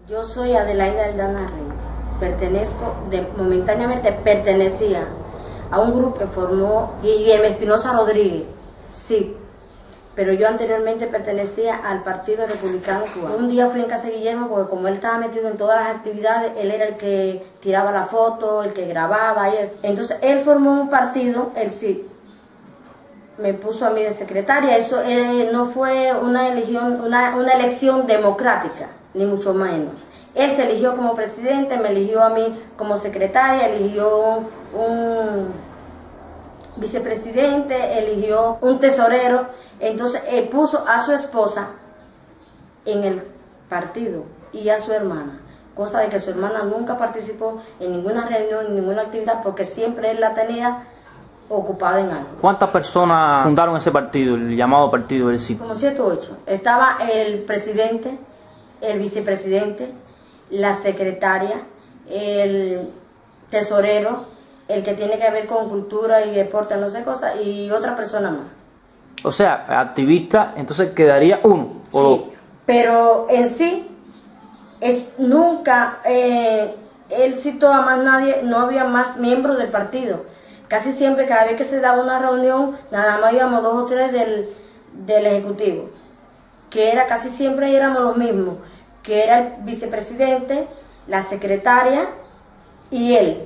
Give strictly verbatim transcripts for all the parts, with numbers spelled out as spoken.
Yo soy Adelaida Aldana Reyes. Pertenezco, de, momentáneamente pertenecía a un grupo que formó Guillermo Espinosa Rodríguez, sí, pero yo anteriormente pertenecía al Partido Republicano Cubano. Un día fui en casa de Guillermo porque como él estaba metido en todas las actividades, él era el que tiraba la foto, el que grababa y eso. Entonces él formó un partido, el C I D, me puso a mí de secretaria. Eso eh, no fue una elección, una, una elección democrática, ni mucho menos. Él se eligió como presidente, me eligió a mí como secretaria, eligió un, un vicepresidente, eligió un tesorero. Entonces él puso a su esposa en el partido y a su hermana, cosa de que su hermana nunca participó en ninguna reunión, en ninguna actividad, porque siempre él la tenía ocupada en algo. ¿Cuántas personas fundaron ese partido, el llamado partido del C I D? Como siete o ocho. Estaba el presidente, el vicepresidente, la secretaria, el tesorero, el que tiene que ver con cultura y deporte, no sé cosas, y otra persona más. O sea, activista, entonces quedaría uno. O sí, pero en sí, es nunca, eh, él citó a más nadie, no había más miembros del partido. Casi siempre, cada vez que se daba una reunión, nada más íbamos dos o tres del, del Ejecutivo, que era casi siempre éramos los mismos, que era el vicepresidente, la secretaria y él.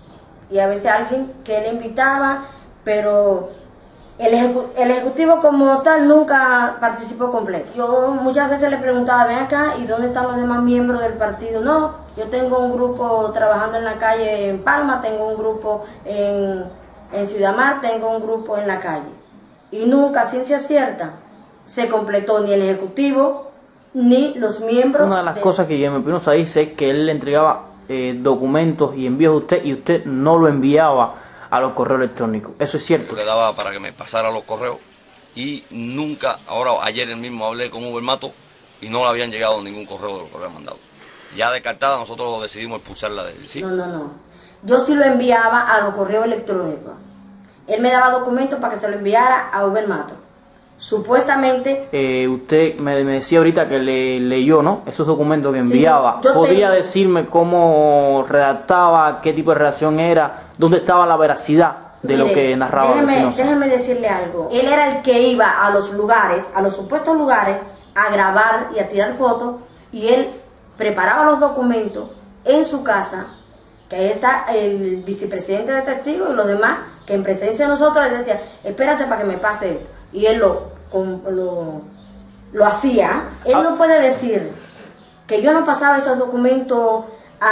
Y a veces alguien que él invitaba, pero el, ejecu el Ejecutivo como tal nunca participó completo. Yo muchas veces le preguntaba, ven acá, ¿y dónde están los demás miembros del partido? No, yo tengo un grupo trabajando en la calle en Palma, tengo un grupo en, en Ciudad Mar, tengo un grupo en la calle. Y nunca, ciencia cierta, se completó ni el Ejecutivo, ni los miembros. Una de las de... cosas que Guillermo Espinosa dice es que él le entregaba eh, documentos y envíos a usted y usted no lo enviaba a los correos electrónicos. ¿Eso es cierto? Yo le daba para que me pasara los correos y nunca, ahora ayer el mismo hablé con Uber Mato y no le habían llegado ningún correo de lo que había mandado. Ya descartada, nosotros decidimos expulsarla del sí. No, no, no. Yo sí lo enviaba a los correos electrónicos. Él me daba documentos para que se lo enviara a Uber Mato. Supuestamente... Eh, usted me, me decía ahorita que le leyó, ¿no? Esos documentos que enviaba. Sí, yo ¿Podría tengo... decirme decirme cómo redactaba, qué tipo de redacción era, dónde estaba la veracidad de Mire, lo que narraba déjeme, Espinosa? déjeme decirle algo. Él era el que iba a los lugares, a los supuestos lugares, a grabar y a tirar fotos, y él preparaba los documentos en su casa, que ahí está el vicepresidente de testigos y los demás, que en presencia de nosotros les decía, espérate para que me pase esto. Y él lo, con, lo, lo hacía. Él no puede decir que yo no pasaba esos documentos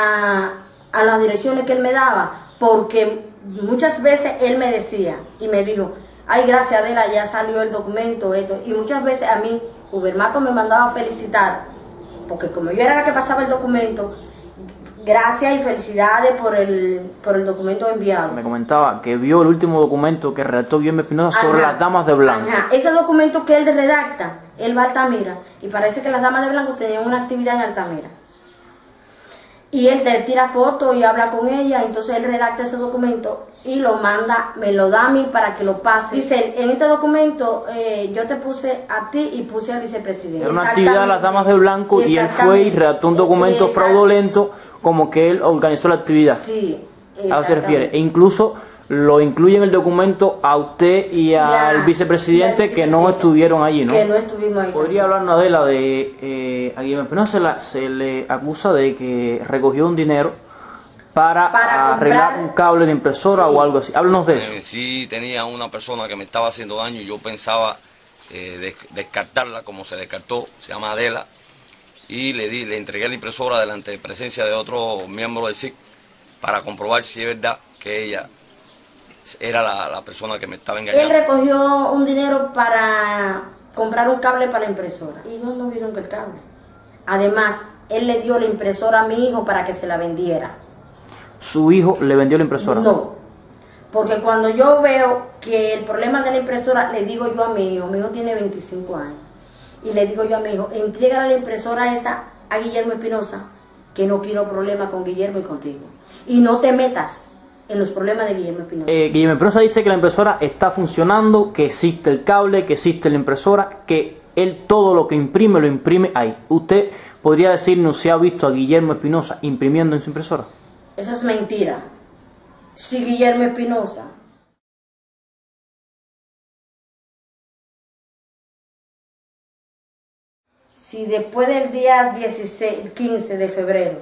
a, a las direcciones que él me daba, porque muchas veces él me decía y me dijo, ay, gracias Adela, ya salió el documento, esto. Y muchas veces a mí, Uber Mato me mandaba a felicitar, porque como yo era la que pasaba el documento, gracias y felicidades por el, por el documento enviado. Me comentaba que vio el último documento que redactó Guillermo Espinosa sobre Ajá, las damas de blanco. Ajá. Ese documento que él redacta, él va a Altamira, y parece que las damas de blanco tenían una actividad en Altamira. Y él le tira fotos y habla con ella, entonces él redacta ese documento y lo manda, me lo da a mí para que lo pase. Dice, en este documento eh, yo te puse a ti y puse al vicepresidente. Era una actividad de las damas de blanco y él fue y redactó un documento Exacto. fraudulento como que él organizó la actividad. Sí, a eso se refiere. E incluso lo incluye en el documento a usted y al Ya, vicepresidente, y al que no vicepresidente, estuvieron allí, ¿no? Que no estuvimos ahí. ¿Podría hablarnos, Adela, de eh, a Guillermo Espinosa se, la, se le acusa de que recogió un dinero para, Para arreglar comprar, un cable de impresora sí, o algo así? Háblanos de eso. Eh, sí tenía una persona que me estaba haciendo daño y yo pensaba eh, des descartarla como se descartó, se llama Adela, y le di, le entregué la impresora delante de presencia de otro miembro del C I D para comprobar si es verdad que ella era la, la persona que me estaba engañando. Él recogió un dinero para comprar un cable para la impresora y ellos no vieron que el cable. Además, él le dio la impresora a mi hijo para que se la vendiera. ¿Su hijo le vendió la impresora? No, porque cuando yo veo que el problema de la impresora, le digo yo a mi hijo, mi hijo tiene veinticinco años, y le digo yo a mi hijo, entrégale la impresora esa a Guillermo Espinosa, que no quiero problema con Guillermo y contigo. Y no te metas en los problemas de Guillermo Espinosa. Eh, Guillermo Espinosa dice que la impresora está funcionando, que existe el cable, que existe la impresora, que él todo lo que imprime lo imprime ahí. ¿Usted podría decirnos si ha visto a Guillermo Espinosa imprimiendo en su impresora? Eso es mentira. Si Guillermo Espinosa si después del día dieciséis, quince de febrero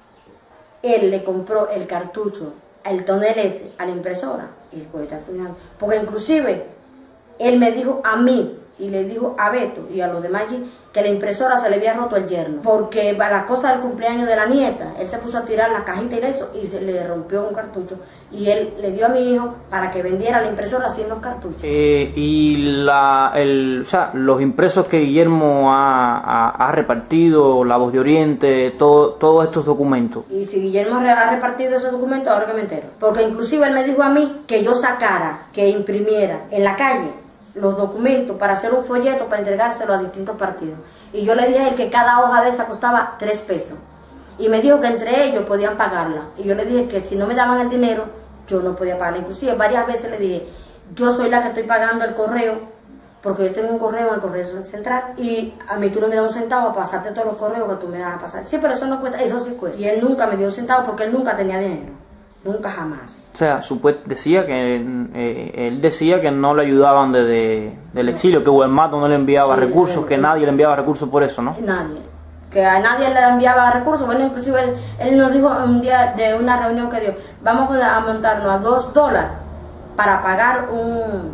él le compró el cartucho, el tonel ese, a la impresora, y puede estar funcionando. Porque inclusive él me dijo a mí y le dijo a Beto y a los demás allí que la impresora se le había roto el yerno, porque para la cosa del cumpleaños de la nieta él se puso a tirar la cajita y eso y se le rompió un cartucho y él le dio a mi hijo para que vendiera la impresora sin los cartuchos. Eh, y la, el, o sea, los impresos que Guillermo ha, ha, ha repartido, La Voz de Oriente, todo, todos estos documentos. Y si Guillermo ha repartido esos documentos, ahora que me entero, porque inclusive él me dijo a mí que yo sacara, que imprimiera en la calle los documentos para hacer un folleto para entregárselo a distintos partidos. Y yo le dije a él que cada hoja de esa costaba tres pesos. Y me dijo que entre ellos podían pagarla. Y yo le dije que si no me daban el dinero, yo no podía pagarla. Inclusive varias veces le dije, yo soy la que estoy pagando el correo, porque yo tengo un correo en el correo central, y a mí tú no me das un centavo para pasarte todos los correos que tú me das a pasar. Sí, pero eso no cuesta, eso sí cuesta. Y él nunca me dio un centavo porque él nunca tenía dinero. Nunca jamás. O sea, supuest decía que eh, él decía que no le ayudaban desde del exilio, que Huelmato no le enviaba sí, recursos, eh, que nadie le enviaba recursos por eso, ¿no? Nadie. Que a nadie le enviaba recursos. Bueno, inclusive él, él nos dijo un día de una reunión que dio, vamos a montarnos a dos dólares para pagar un,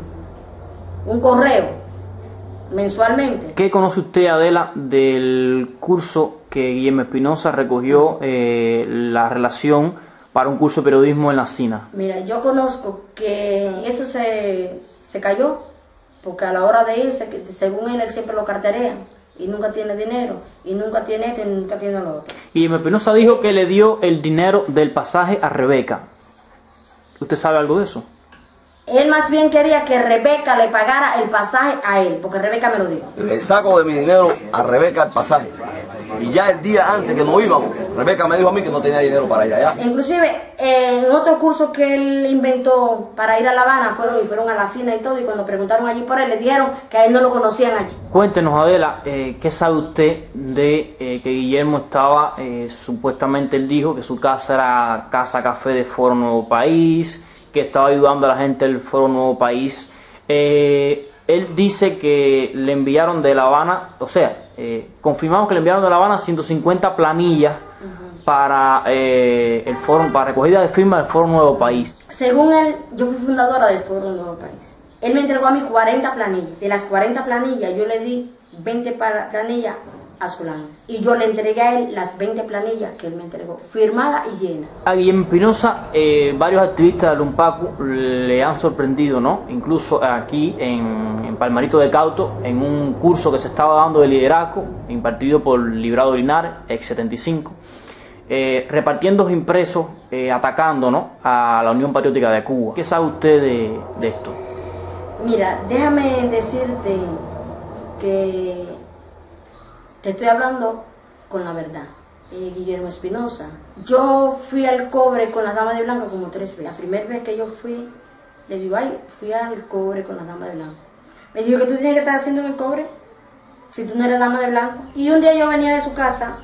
un correo mensualmente. ¿Qué conoce usted, Adela, del curso que Guillermo Espinosa recogió eh, la relación para un curso de periodismo en la S I N A? Mira, yo conozco que eso se, se cayó, porque a la hora de irse, según él, él siempre lo carterea, y nunca tiene dinero, y nunca tiene esto, y nunca tiene lo otro. Y Espinosa dijo que le dio el dinero del pasaje a Rebeca. ¿Usted sabe algo de eso? Él más bien quería que Rebeca le pagara el pasaje a él, porque Rebeca me lo dijo. Le saco de mi dinero a Rebeca el pasaje. Y ya el día antes que nos íbamos, Rebeca me dijo a mí que no tenía dinero para ir allá. Inclusive, en otro curso que él inventó para ir a La Habana, fueron y fueron a la C I N A y todo, y cuando preguntaron allí por él, le dijeron que a él no lo conocían allí. Cuéntenos, Adela, eh, ¿qué sabe usted de eh, que Guillermo estaba, eh, supuestamente él dijo que su casa era Casa Café de Foro Nuevo País, que estaba ayudando a la gente del Foro Nuevo País? Eh, él dice que le enviaron de La Habana, o sea, eh, confirmamos que le enviaron de La Habana ciento cincuenta planillas uh-huh. para eh, el foro, para recogida de firmas del Foro Nuevo País. Según él, yo fui fundadora del Foro Nuevo País. Él me entregó a mí cuarenta planillas. De las cuarenta planillas, yo le di veinte planillas a Solanes. Y yo le entregué a él las veinte planillas que él me entregó, firmada y llena. A Guillermo Espinosa, eh, varios activistas de Lumpacu le han sorprendido, ¿no? Incluso aquí en, en Palmarito de Cauto, en un curso que se estaba dando de liderazgo, impartido por Librado Linares, ex setenta y cinco, eh, repartiendo impresos, eh, atacando, ¿no?, a la Unión Patriótica de Cuba. ¿Qué sabe usted de, de esto? Mira, déjame decirte que te estoy hablando con la verdad. Eh, Guillermo Espinosa. Yo fui al cobre con las damas de blanco como tres veces. La primera vez que yo fui de Dubái, fui al cobre con las damas de blanco. Me dijo que tú tienes que estar haciendo en el cobre si tú no eres dama de blanco. Y un día yo venía de su casa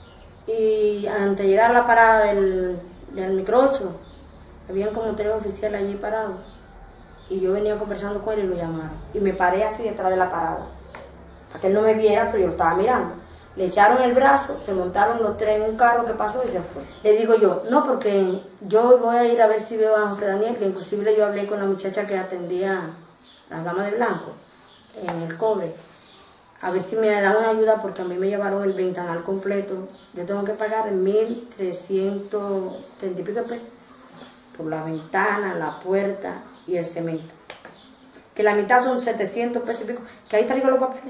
y antes de llegar a la parada del, del micro ocho, habían como tres oficiales allí parados. Y yo venía conversando con él y lo llamaron. Y me paré así detrás de la parada, para que él no me viera, pero yo lo estaba mirando. Le echaron el brazo, se montaron los tres en un carro que pasó y se fue. Le digo yo, no, porque yo voy a ir a ver si veo a José Daniel, que inclusive yo hablé con la muchacha que atendía las damas de blanco en el cobre, a ver si me dan una ayuda, porque a mí me llevaron el ventanal completo. Yo tengo que pagar mil trescientos treinta y pico pesos por la ventana, la puerta y el cemento. Que la mitad son setecientos pesos y pico, que ahí traigo los papeles.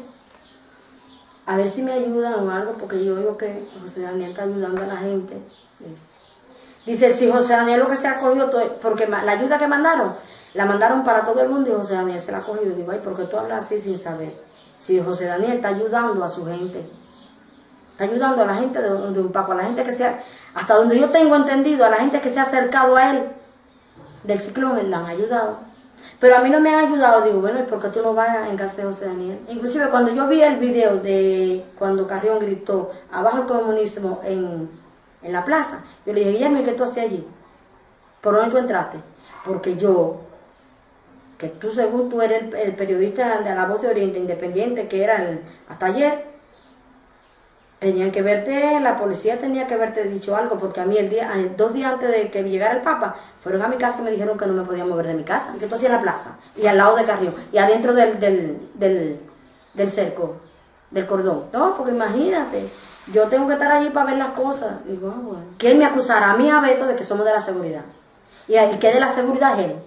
A ver si me ayudan o algo, porque yo digo que José Daniel está ayudando a la gente. Dice, si José Daniel lo que se ha cogido, todo, porque la ayuda que mandaron, la mandaron para todo el mundo y José Daniel se la ha cogido. Digo, ay, ¿por qué tú hablas así sin saber? Si José Daniel está ayudando a su gente, está ayudando a la gente de, de un Paco, a la gente que sea, hasta donde yo tengo entendido, a la gente que se ha acercado a él del ciclón, él la han ayudado. Pero a mí no me han ayudado. Digo, bueno, ¿y por qué tú no vas en casa de José Daniel? Inclusive cuando yo vi el video de cuando Carrión gritó abajo el comunismo en, en la plaza, yo le dije, Guillermo, ¿y qué tú hacías allí? ¿Por dónde tú entraste? Porque yo, que tú según tú eres el, el periodista de La Voz de Oriente Independiente, que era el, hasta ayer, tenían que verte, la policía tenía que haberte dicho algo, porque a mí el día, dos días antes de que llegara el Papa, fueron a mi casa y me dijeron que no me podía mover de mi casa, que tú hacías en la plaza, y al lado de Carrión, y adentro del, del, del, del cerco, del cordón. No, porque imagínate, yo tengo que estar allí para ver las cosas. Digo, ah, bueno. Que él me acusara a mí, a Beto, de que somos de la seguridad. Y el que de la seguridad es él.